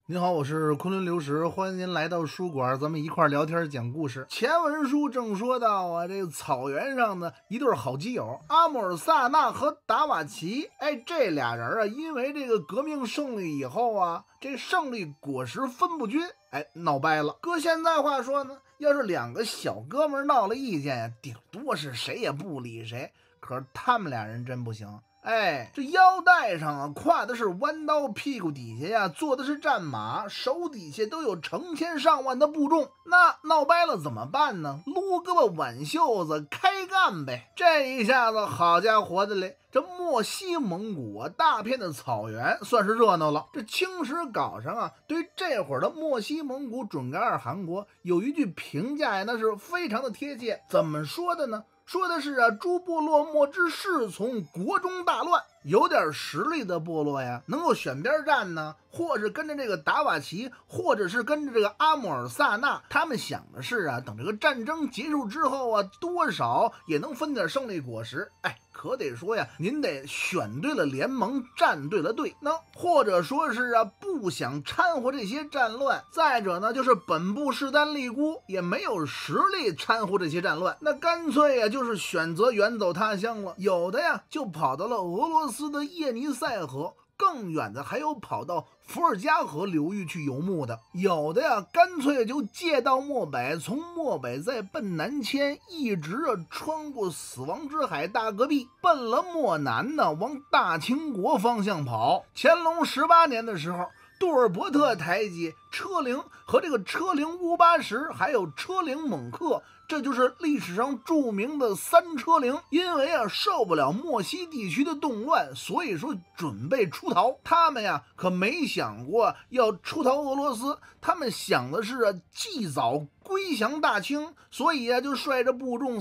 您好，我是昆仑流石，欢迎您来到书馆，咱们一块聊天讲故事。前文书正说到啊，这个草原上的一对好基友阿姆尔萨纳和达瓦齐，这俩人啊，因为这个革命胜利以后啊，这胜利果实分不均，闹掰了。搁现在话说呢，要是两个小哥们闹了意见呀，顶多是谁也不理谁。可是他们俩人真不行。这腰带上啊挎的是弯刀，屁股底下呀坐的是战马，手底下都有成千上万的部众。那闹掰了怎么办呢？撸胳膊挽袖子开干呗！这一下子，好家伙的嘞，这漠西蒙古啊大片的草原算是热闹了。这清史稿上啊对这会儿的漠西蒙古准噶尔汗国有一句评价呀，那是非常的贴切。怎么说的呢？说的是啊，诸部落莫之侍从，国中大乱。有点实力的部落呀，能够选边站呢，或是跟着这个达瓦齐，或者是跟着这个阿姆尔萨纳。他们想的是啊，等这个战争结束之后啊，多少也能分点胜利果实。可得说呀，您得选对了联盟，站对了队，那或者说是啊，不想掺和这些战乱。再者呢，就是本部势单力孤，也没有实力掺和这些战乱，那干脆呀，就是选择远走他乡了。有的呀，就跑到了俄罗斯的叶尼塞河。更远的还有跑到伏尔加河流域去游牧的，有的呀干脆就借道漠北，从漠北再奔南迁，一直穿过死亡之海大戈壁，奔了漠南呢，往大清国方向跑。乾隆18年的时候，杜尔伯特台吉、车灵和这个车灵乌巴什还有车灵蒙克，这就是历史上著名的三车灵。因为啊受不了漠西地区的动乱，所以说准备出逃。他们呀可没想过要出逃俄罗斯，他们想的是啊尽早归降大清，所以啊就率着部众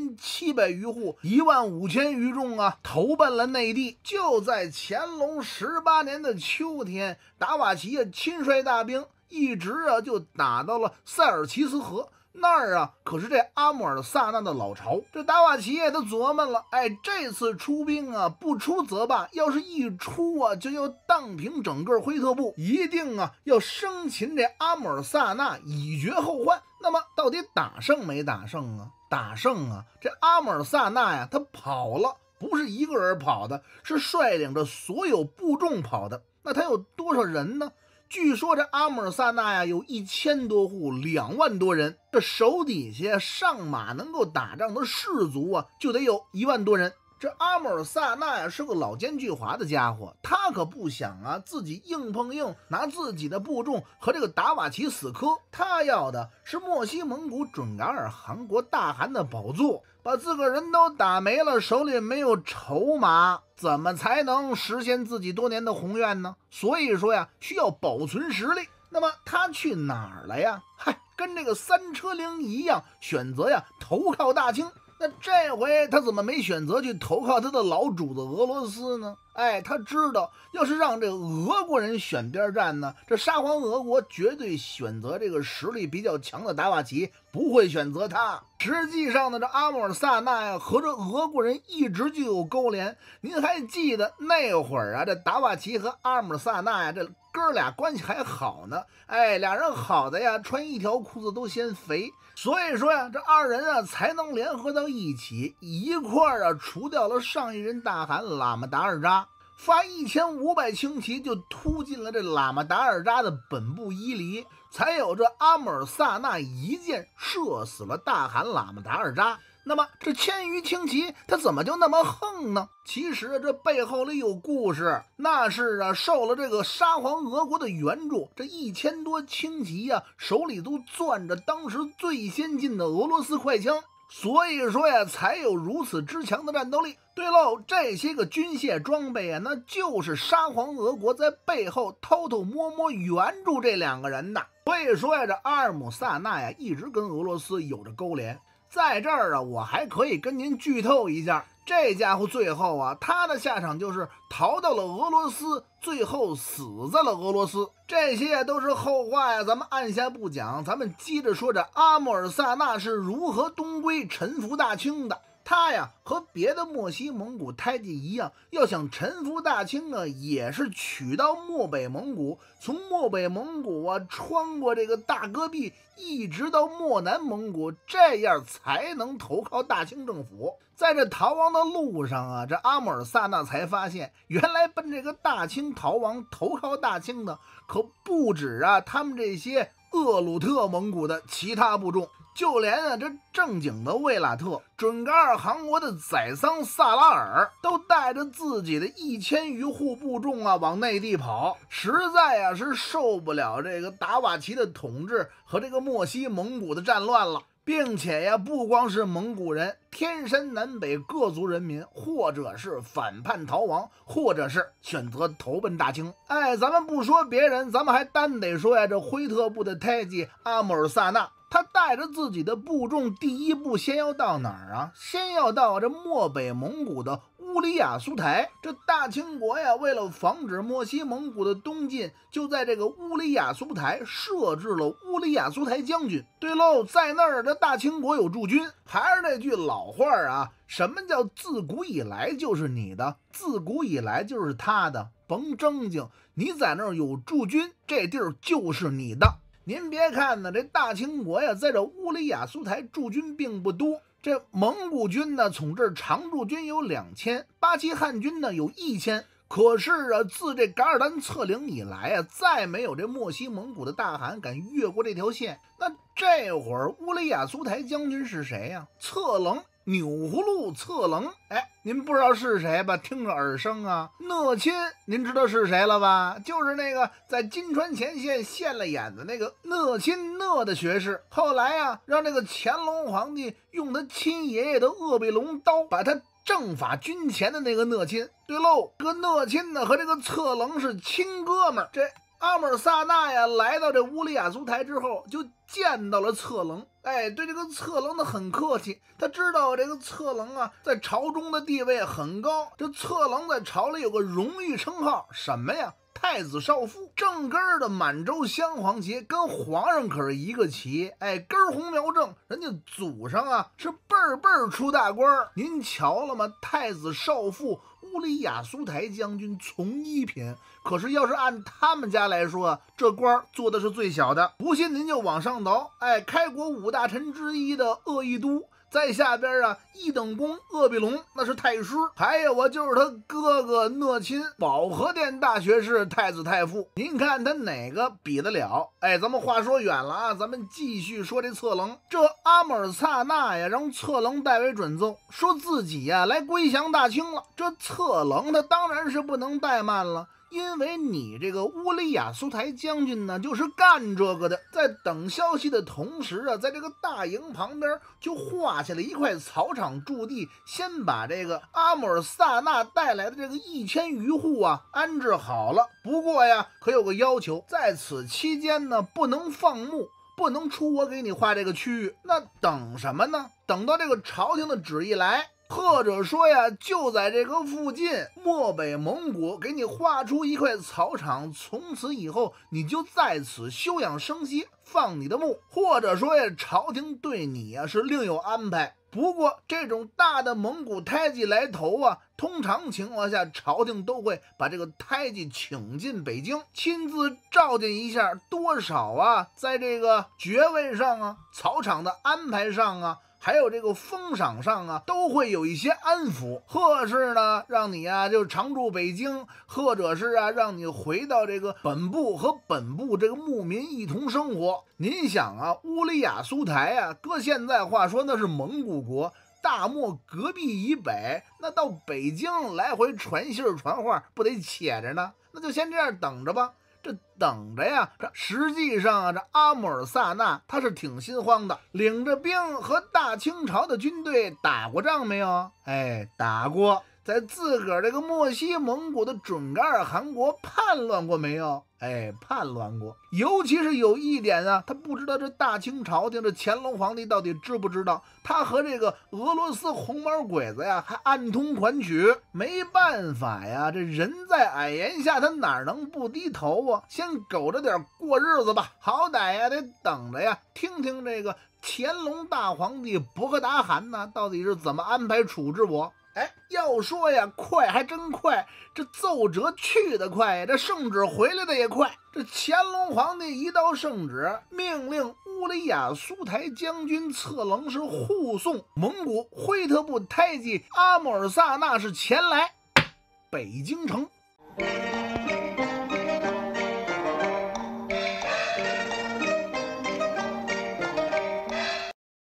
3700余户，15000余众啊投奔了内地。就在乾隆18年的秋天，达瓦齐啊亲率大兵一直啊就打到了塞尔奇斯河。那儿啊可是这阿姆尔萨纳的老巢。这达瓦齐也都琢磨了，这次出兵啊不出则罢，要是一出啊就要荡平整个辉特部，一定啊要生擒这阿姆尔萨纳以绝后患。那么到底打胜没打胜啊？打胜啊，这阿姆尔萨纳呀他跑了，不是一个人跑的，是率领着所有部众跑的。那他有多少人呢？据说这阿姆尔萨纳呀有1000多户，2万多人。这手底下上马能够打仗的士卒啊，就得有1万多人。这阿姆尔萨纳呀是个老奸巨猾的家伙，他可不想啊自己硬碰硬拿自己的部众和这个达瓦齐死磕，他要的是漠西蒙古准噶尔汗国大汗的宝座，把自个人都打没了，手里没有筹码，怎么才能实现自己多年的宏愿呢？所以说呀，需要保存实力。那么他去哪儿了呀？跟这个三车灵一样，选择呀投靠大清。那这回他怎么没选择去投靠他的老主子俄罗斯呢？他知道要是让这个俄国人选边站呢，这沙皇俄国绝对选择这个实力比较强的达瓦齐，不会选择他。实际上呢，这阿姆尔萨纳呀和这俄国人一直就有勾连。您还记得那会儿啊，这达瓦齐和阿姆尔萨纳呀，这哥俩关系还好呢。俩人好的呀，穿一条裤子都嫌肥。所以说呀，这二人啊才能联合到一起，一块儿啊除掉了上一任大汗喇嘛达尔扎，发1500轻骑就突进了这喇嘛达尔扎的本部伊犁，才有这阿姆尔萨纳一箭射死了大汗喇嘛达尔扎。那么这1000余轻骑他怎么就那么横呢？其实这背后里有故事，那是啊受了这个沙皇俄国的援助，这1000多轻骑啊手里都攥着当时最先进的俄罗斯快枪，所以说呀才有如此之强的战斗力。对喽，这些个军械装备啊，那就是沙皇俄国在背后偷偷摸摸援助这两个人的。所以说呀，这阿尔姆萨纳呀一直跟俄罗斯有着勾连。在这儿啊，我还可以跟您剧透一下，这家伙最后啊，他的下场就是逃到了俄罗斯，最后死在了俄罗斯。这些都是后话呀，咱们按下不讲，咱们接着说这阿姆尔萨纳是如何东归臣服大清的。 他呀和别的漠西蒙古胎记一样，要想臣服大清啊，也是取到漠北蒙古，从漠北蒙古啊穿过这个大戈壁，一直到漠南蒙古，这样才能投靠大清政府。在这逃亡的路上啊，这阿姆尔萨纳才发现，原来奔这个大清逃亡、投靠大清的可不止啊他们这些鄂鲁特蒙古的其他部众。就连啊这正经的卫拉特、准噶尔汗国的宰桑萨拉尔都带着自己的1000余户部众啊往内地跑，实在啊是受不了这个达瓦齐的统治和这个漠西蒙古的战乱了。并且呀，不光是蒙古人，天山南北各族人民，或者是反叛逃亡，或者是选择投奔大清。咱们不说别人，咱们还单得说呀，这辉特部的胎记阿姆尔萨纳，他带着自己的部众，第一步先要到哪儿啊？先要到这漠北蒙古的乌里雅苏台。这大清国呀，为了防止漠西蒙古的东进，就在这个乌里雅苏台设置了乌里雅苏台将军。对喽，在那儿的大清国有驻军。还是那句老话啊，什么叫自古以来就是你的，自古以来就是他的，甭正经，你在那儿有驻军，这地儿就是你的。您别看呢，这大清国呀，在这乌里雅苏台驻军并不多。这蒙古军呢，从这儿常驻军有2000，八旗汉军呢有1000。可是啊，自这噶尔丹策领以来啊，再没有这漠西蒙古的大汗敢越过这条线。那这会儿乌里雅苏台将军是谁呀？策棱。钮祜禄策棱，您不知道是谁吧？听着耳生啊。讷亲，您知道是谁了吧？就是那个在金川前线现了眼的那个讷亲讷的学士。后来啊，让这个乾隆皇帝用他亲爷爷的鄂必龙刀把他正法军前的那个讷亲。对喽，这个讷亲呢和这个策棱是亲哥们儿。这阿姆尔萨纳呀，来到这乌里雅苏台之后，就见到了策棱。对这个策棱的很客气，他知道这个策棱啊，在朝中的地位很高。这策棱在朝里有个荣誉称号，什么呀？太子少傅。正根的满洲镶黄旗，跟皇上可是一个旗。根红苗正，人家祖上啊是辈儿出大官。您瞧了吗？太子少傅。乌里雅苏台将军从1品，可是要是按他们家来说，这官做的是最小的。不信您就往上倒，开国5大臣之一的鄂义都，在下边啊1等功鄂必龙，那是太师。还有啊，就是他哥哥讷亲，保和殿大学士，太子太傅。您看他哪个比得了？咱们话说远了啊，咱们继续说这策棱。这阿姆尔萨纳呀，让策棱代为准奏，说自己呀来归降大清了。这策棱他当然是不能怠慢了。因为你这个乌里雅苏台将军呢，就是干这个的。在等消息的同时啊，在这个大营旁边就划下了一块草场驻地，先把这个阿姆尔萨纳带来的这个1000余户啊安置好了。不过呀，可有个要求，在此期间呢，不能放牧，不能出我给你划这个区域。那等什么呢？等到这个朝廷的旨意来。或者说呀，就在这个附近漠北蒙古给你划出一块草场，从此以后你就在此休养生息，放你的牧。或者说呀，朝廷对你呀是另有安排。不过这种大的蒙古胎记来投啊，通常情况下朝廷都会把这个胎记请进北京，亲自召见一下，多少啊在这个爵位上啊，草场的安排上啊，还有这个封赏上啊，都会有一些安抚，或是呢让你啊就常驻北京，或者是啊让你回到这个本部和本部这个牧民一同生活。您想啊，乌里雅苏台啊，搁现在话说那是蒙古国，大漠隔壁以北，那到北京来回传信传话不得且着呢？那就先这样等着吧。这等着呀，这实际上啊，这阿姆尔萨纳他是挺心慌的，领着兵和大清朝的军队打过仗没有？打过。在自个儿这个漠西蒙古的准噶尔汗国叛乱过没有？叛乱过。尤其是有一点啊，他不知道这大清朝廷这乾隆皇帝到底知不知道，他和这个俄罗斯红毛鬼子呀还暗通款曲。没办法呀，这人在矮檐下，他哪能不低头啊？先苟着点过日子吧，好歹呀得等着呀，听听这个乾隆大皇帝不可打喊呢，到底是怎么安排处置我？哎，要说呀，快还真快，这奏折去得快呀，这圣旨回来的也快。这乾隆皇帝一到圣旨，命令乌里雅苏台将军策棱是护送蒙古辉特部太监阿穆尔萨那是前来北京城。